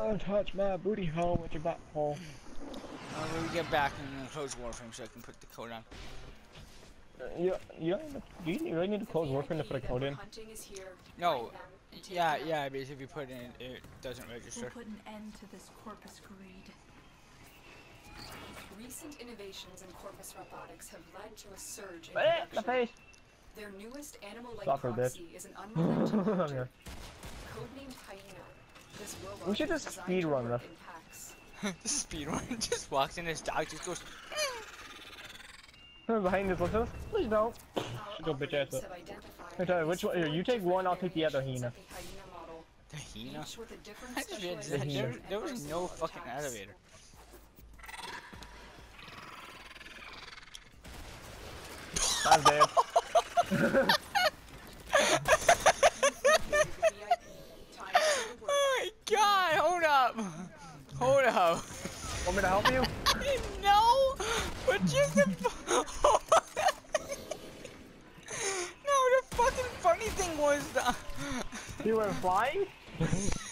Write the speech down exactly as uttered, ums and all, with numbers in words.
Don't touch my booty hole with your butthole. Uh, when we get back and close Warframe so I can put the code on. Uh, you, you, don't need to, do you really need to close Warframe to put a code in? No. Yeah, yeah, because if you put it in, it doesn't register. We'll put an end to this corpus greed. Recent innovations in corpus robotics have led to a surge in Eh, the production. face! Their newest animal-like Soccer, proxy bitch. is an unrelenting hunter, Okay. codenamed Hyena. This robot We should is just designed speed to run work this. in packs. The speedrun just walks in, his dog just goes. Behind this, listen. Please don't. Our Go bitch ass operatives up. have identified Hey, tell you, at which least one? Here, four you take one, I'll different take the other variations Hyena. of the Hyena model, The Hyena? each with a different I just read specialization Hyena. there, there was and no versatile fucking attacks. elevator. I'm dead. Oh my god, hold up. Hold up. Want me to help you? No, but just the. No, the fucking funny thing was the. You were flying?